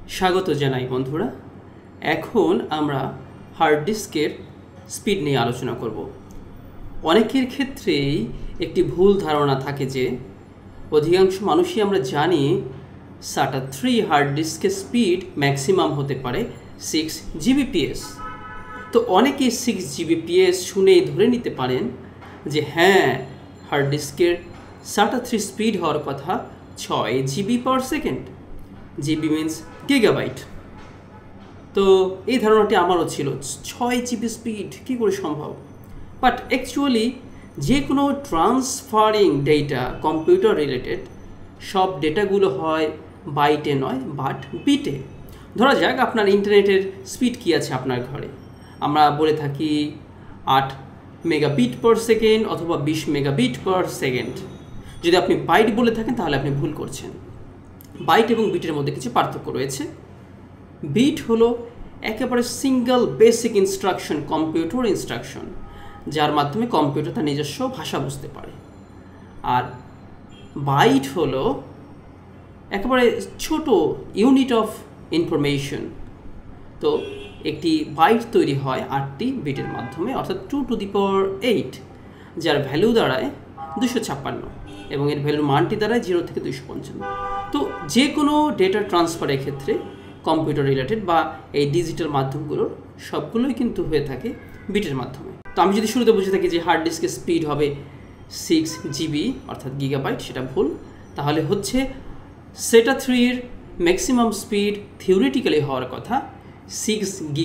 স্বাগত জানাই বন্ধুরা। এখন আমরা হার্ড ডিস্কের স্পিড নিয়ে আলোচনা করব। অনেকের ক্ষেত্রেই একটি ভুল ধারণা থাকে যে অধিকাংশ মানুষই আমরা জানি SATA 3 হার্ড ডিস্কের স্পিড ম্যাক্সিমাম হতে পারে 6 Gbps। তো অনেকেই 6 Gbps শুনেই ধরে নিতে পারেন যে হ্যাঁ, হার্ড ডিস্কের SATA 3 স্পিড হওয়ার কথা 6 GB/সেকেন্ড। GB means gigabyte. তো এই ধারণাটি আমারও ছিল, 6 GB স্পিড কী করে সম্ভব। বাট অ্যাকচুয়ালি যে কোনো ট্রান্সফারিং ডেটা কম্পিউটার রিলেটেড সব ডেটাগুলো হয় বাইটে নয় বাট বিটে। ধরা যাক আপনার ইন্টারনেটের স্পিড কী আছে আপনার ঘরে, আমরা বলে থাকি 8 মেগাবিট/সেকেন্ড অথবা 20 মেগাবিট/সেকেন্ড। যদি আপনি বাইট বলে থাকেন তাহলে আপনি ভুল করছেন। বাইট এবং বিটের মধ্যে কিছু পার্থক্য রয়েছে। বিট হলো একেবারে single basic instruction, computer instruction, যার মাধ্যমে কম্পিউটার তার নিজস্ব ভাষা বুঝতে পারে। আর বাইট হলো একেবারে ছোট ইউনিট অফ ইনফরমেশন। তো একটি বাইট তৈরি হয় 8টি বিটের মাধ্যমে, অর্থাৎ 2 to the power 8, যার ভ্যালু দাঁড়ায় 256 এবং এর ভ্যালুর মানটি দাঁড়ায় 0 থেকে 255। তো যে কোনো ডেটা ট্রান্সফারের ক্ষেত্রে কম্পিউটার রিলেটেড বা এই ডিজিটাল মাধ্যমগুলোর সবগুলোই কিন্তু হয়ে থাকে বিটের মাধ্যমে। তো আমি যদি শুরুতে বুঝে থাকি যে হার্ড ডিস্কের স্পিড হবে 6 GB অর্থাৎ গিগাবাইট, সেটা ভুল। তাহলে হচ্ছে SATA 3 এর ম্যাক্সিমাম স্পিড থিওরিটিক্যালি হওয়ার কথা 6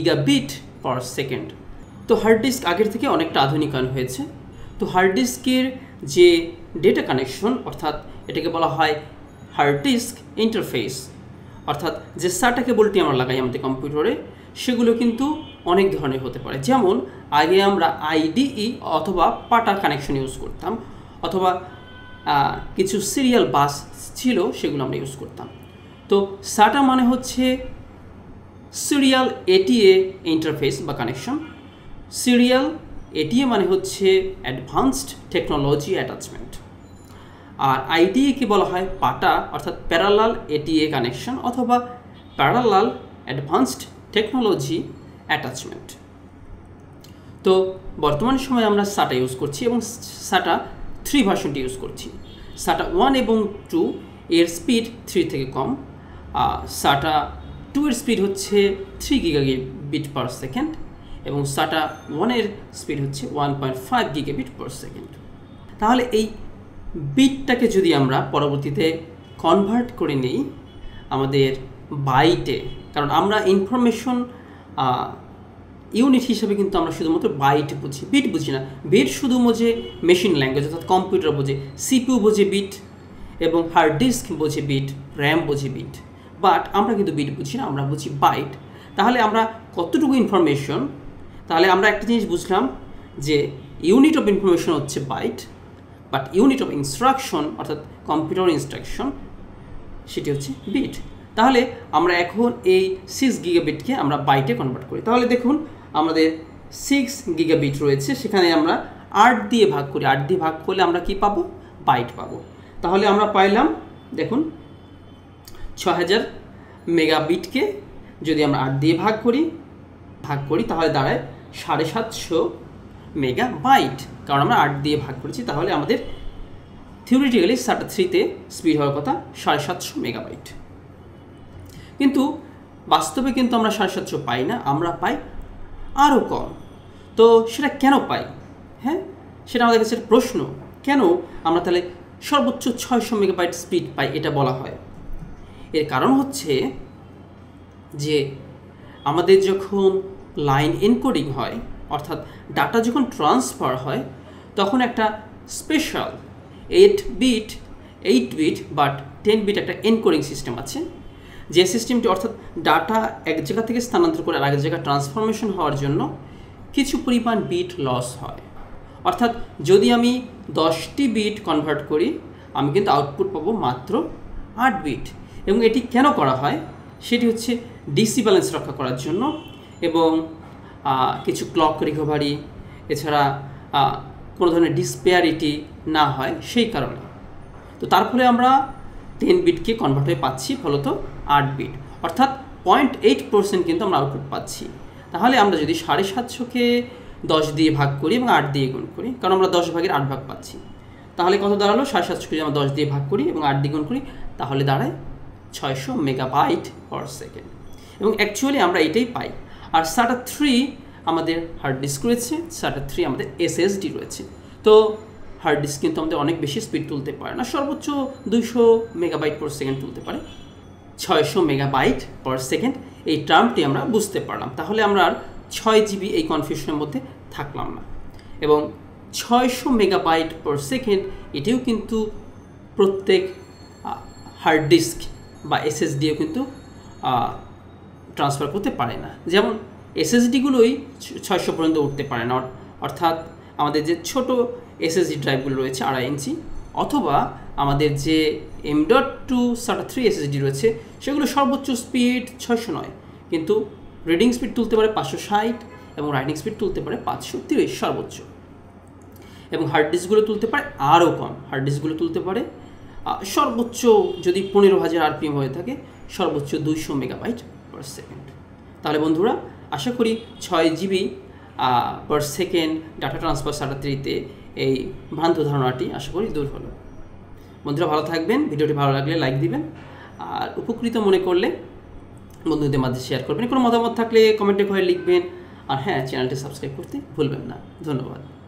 Gbps। তো হার্ড ডিস্ক আগের থেকে অনেকটা আধুনিকায়ন হয়েছে। তো হার্ড ডিস্কের যে ডেটা কানেকশন, অর্থাৎ এটাকে বলা হয় হার্ড ডিস্ক ইন্টারফেস, অর্থাৎ যে SATA কেবলটি আমরা লাগাই আমাদের কম্পিউটারে, সেগুলো কিন্তু অনেক ধরনের হতে পারে। যেমন আগে আমরা IDE অথবা পাটা কানেকশন ইউজ করতাম, অথবা কিছু সিরিয়াল বাস ছিল সেগুলো আমরা ইউজ করতাম। তো SATA মানে হচ্ছে সিরিয়াল ATA ইন্টারফেস বা কানেকশন। সিরিয়াল ATA মানে হচ্ছে অ্যাডভান্সড টেকনোলজি অ্যাটাচমেন্ট। আর IDE বলা হয় পাটা, অর্থাৎ প্যারালাল ATA কানেকশন অথবা প্যারালাল অ্যাডভান্সড টেকনোলজি অ্যাটাচমেন্ট। তো বর্তমান সময়ে আমরা SATA ইউজ করছি এবং SATA 3 ভার্সনটি ইউজ করছি। SATA 1 এবং 2 এর স্পিড 3 থেকে কম। SATA 2 এর স্পিড হচ্ছে 3 Gbps এবং SATA 1 এর স্পিড হচ্ছে 1.5 Gbps। তাহলে এই বিটটাকে যদি আমরা পরবর্তীতে কনভার্ট করে নিই আমাদের বাইটে, কারণ আমরা ইনফরমেশন ইউনিট হিসাবে কিন্তু আমরা শুধুমাত্র বাইট বুঝি, বিট বুঝি না। বিট শুধু বোঝে মেশিন ল্যাঙ্গুয়েজ, অর্থাৎ কম্পিউটার বোঝে, CPU বোঝে বিট এবং হার্ড ডিস্ক বোঝে বিট, র্যাম বোঝে বিট। বাট আমরা কিন্তু বিট বুঝি না, আমরা বুঝি বাইট। তাহলে আমরা কতটুকু ইনফরমেশন, তাহলে আমরা একটা জিনিস বুঝলাম যে ইউনিট অফ ইনফরমেশন হচ্ছে byte, but unit of instruction অর্থাৎ কম্পিউটার ইনস্ট্রাকশন সেটি হচ্ছে বিট। তাহলে আমরা এখন এই 6 গিগাবিটকে আমরা বাইটে কনভার্ট করি। তাহলে দেখুন আমাদের 6 গিগাবিট রয়েছে, সেখানে আমরা 8 দিয়ে ভাগ করি। 8 দিয়ে ভাগ করলে আমরা কি পাবো? বাইট পাবো। তাহলে আমরা পাইলাম, দেখুন 6000 মেগাবিটকে যদি আমরা 8 দিয়ে ভাগ করি তাহলে দাঁড়ায় 750 মেগাবাইট, কারণ আমরা 8 দিয়ে ভাগ করেছি। তাহলে আমাদের থিওরিটিক্যালি SATA 3-তে স্পিড হওয়ার কথা 750 মেগাবাইট। কিন্তু বাস্তবে কিন্তু আমরা 750 পাই না, আমরা পাই আরও কম। তো সেটা কেন পাই? হ্যাঁ, সেটা আমাদের কাছে প্রশ্ন। কেন আমরা তাহলে সর্বোচ্চ 600 মেগাবাইট স্পিড পাই এটা বলা হয়? এর কারণ হচ্ছে যে আমাদের যখন লাইন এনকোডিং হয়, অর্থাৎ ডাটা যখন ট্রান্সফার হয়, তখন একটা স্পেশাল 8 বিট বাট 10 বিট একটা এনকোডিং সিস্টেম আছে, যে সিস্টেমটি অর্থাৎ ডাটা এক জায়গা থেকে স্থানান্তর করে আরেক জায়গায় ট্রান্সফরমেশন হওয়ার জন্য কিছু পরিমাণ বিট লস হয়। অর্থাৎ যদি আমি 10টি বিট কনভার্ট করি, আমি কিন্তু আউটপুট পাবো মাত্র 8 বিট। এবং এটি কেন করা হয়? সেটি হচ্ছে ডিসি ব্যালেন্স রক্ষা করার জন্য এবং কিছু ক্লক রিকভারি, এছাড়া কোনো ধরনের ডিসপেয়ারিটি না হয় সেই কারণে। তো তার ফলে আমরা 10 বিটকে কনভার্ট হয়ে পাচ্ছি ফলত 8 বিট, অর্থাৎ 0.8% কিন্তু আমরা আউটপুট পাচ্ছি। তাহলে আমরা যদি 750কে 10 দিয়ে ভাগ করি এবং 8 দিয়ে গুণ করি, কারণ আমরা 10 ভাগের 8 ভাগ পাচ্ছি, তাহলে কত দাঁড়ালো? 750কে যদি আমরা 10 দিয়ে ভাগ করি এবং 8 দিয়ে গুণ করি, তাহলে দাঁড়ায় 600 মেগাবাইট পার সেকেন্ড। এবং অ্যাকচুয়ালি আমরা এটাই পাই। আর SATA 3 আমাদের হার্ড ডিস্ক রয়েছে, SATA 3 আমাদের SSD রয়েছে। তো হার্ড ডিস্ক কিন্তু আমাদের অনেক বেশি স্পিড তুলতে পারে না, সর্বোচ্চ 200 মেগাবাইট পার সেকেন্ড তুলতে পারে। 600 মেগাবাইট পার সেকেন্ড এই টার্মটি আমরা বুঝতে পারলাম। তাহলে আমরা আর 6 জিবি এই কনফিউশনের মধ্যে থাকলাম না। এবং 600 মেগাবাইট পার সেকেন্ড এটিও কিন্তু প্রত্যেক হার্ড ডিস্ক বা এসএসডিও কিন্তু ট্রান্সফার করতে পারে না। যেমন এসএসডিগুলোই 600 পর্যন্ত উঠতে পারে না, অর্থাৎ আমাদের যে ছোট এসএসডি ড্রাইভগুলো রয়েছে 2.5 ইঞ্চি, অথবা আমাদের যে M.2 SATA 3 এসএসডি রয়েছে সেগুলো সর্বোচ্চ স্পিড 600 নয়, কিন্তু রিডিং স্পিড তুলতে পারে 560 এবং রাইটিং স্পিড তুলতে পারে 530 সর্বোচ্চ। এবং হার্ড ডিস্কগুলো তুলতে পারে আরও কম, হার্ড ডিস্কগুলো তুলতে পারে সর্বোচ্চ যদি 15,000 RPM হয়ে থাকে সর্বোচ্চ 200 মেগাবাইট পার সেকেন্ড। তাহলে বন্ধুরা আশা করি 6 GB per second data transfer SATA 3-তে এই ভ্রান্ত ধারণাটি আশা করি দূর হলো। বন্ধুরা ভালো থাকবেন, ভিডিওটি ভালো লাগলে লাইক দিবেন, আর উপকৃত মনে করলে বন্ধুদের মাঝে শেয়ার করবেন। কোনো মতামত থাকলে কমেন্টে করে লিখবেন, আর হ্যাঁ, চ্যানেলটি সাবস্ক্রাইব করতে ভুলবেন না। ধন্যবাদ।